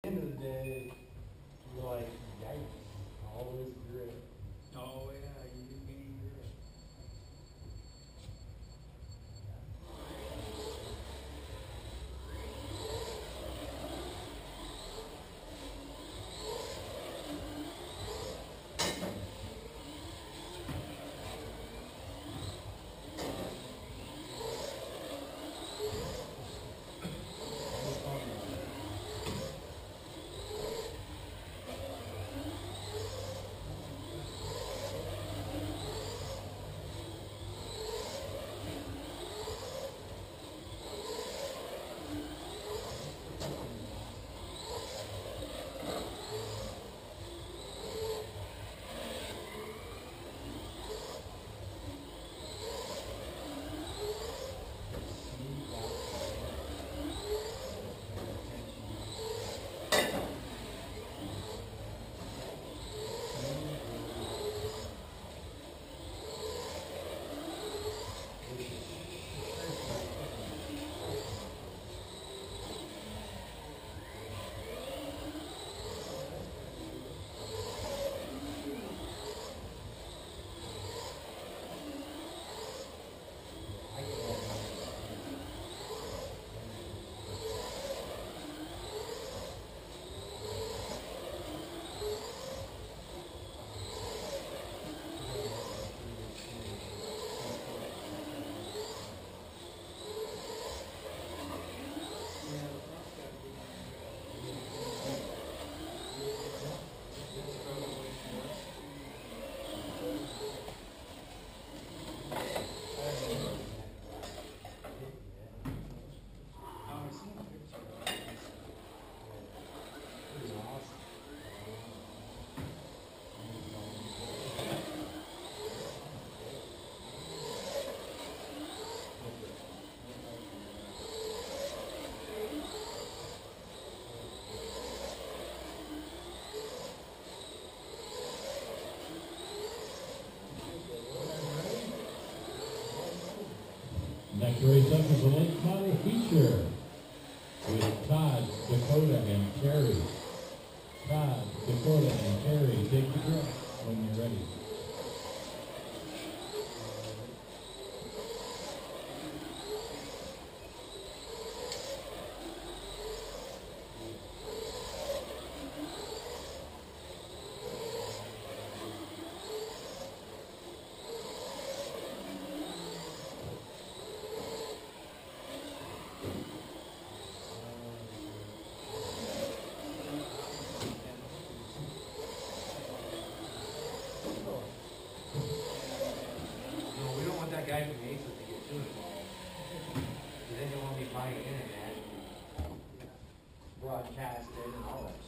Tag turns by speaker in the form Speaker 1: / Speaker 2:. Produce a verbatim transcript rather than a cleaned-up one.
Speaker 1: end of the day, you're like, yikes, all this grit.
Speaker 2: Oh yeah, you do gain grit.
Speaker 3: Next race up is the late model feature with Todd, Dakota, and Terry. Todd, Dakota, and Terry, take the grip when you're ready.
Speaker 1: Guy from Aces to get too involved. Because then you want me buying internet, broadcast it, and all that